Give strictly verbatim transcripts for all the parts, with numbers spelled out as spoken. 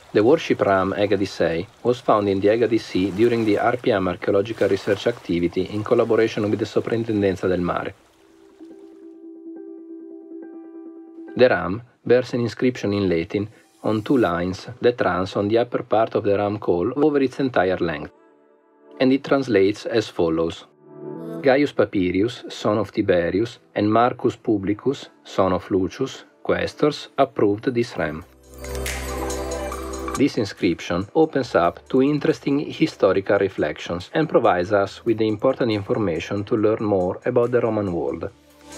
The warship ram Egadi sei was found in the Egadi Sea during the R P M archaeological research activity in collaboration with the Soprintendenza del Mare. The ram bears an inscription in Latin on two lines that runs on the upper part of the ram call over its entire length, and it translates as follows: Gaius Papirius, son of Tiberius, and Marcus Publicus, son of Lucius, quaestors, approved this ram. This inscription opens up to interesting historical reflections and provides us with the important information to learn more about the Roman world.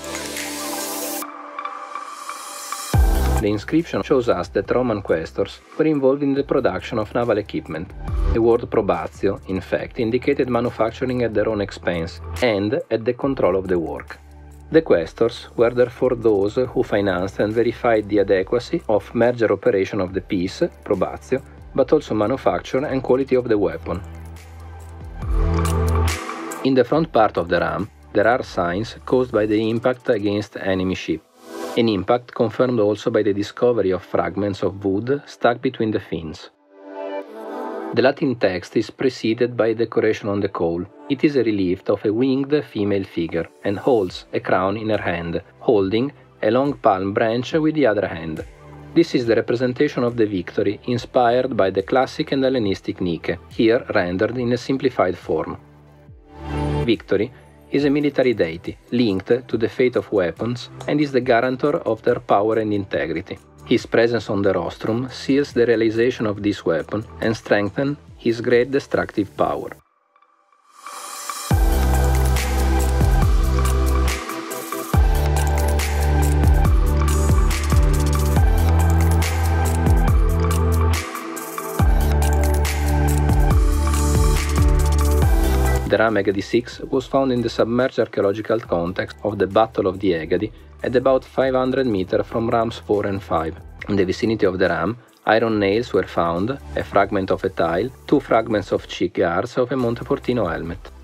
The inscription shows us that Roman quaestors were involved in the production of naval equipment. The word probatio, in fact, indicated manufacturing at their own expense and at the control of the work. The quaestors were therefore those who financed and verified the adequacy of merger operation of the piece, probatio, but also manufacture and quality of the weapon. In the front part of the ram, there are signs caused by the impact against enemy ship, an impact confirmed also by the discovery of fragments of wood stuck between the fins. The Latin text is preceded by a decoration on the cowl. It is a relief of a winged female figure and holds a crown in her hand, holding a long palm branch with the other hand. This is the representation of the victory inspired by the classic and Hellenistic Nike, here rendered in a simplified form. Victory is a military deity linked to the fate of weapons and is the guarantor of their power and integrity. His presence on the rostrum seals the realization of this weapon and strengthens his great destructive power. The ram Egadi six was found in the submerged archaeological context of the Battle of the Egadi at about five hundred meters from rams four and five. In the vicinity of the ram, iron nails were found, a fragment of a tile, two fragments of cheek guards of a Montefortino helmet.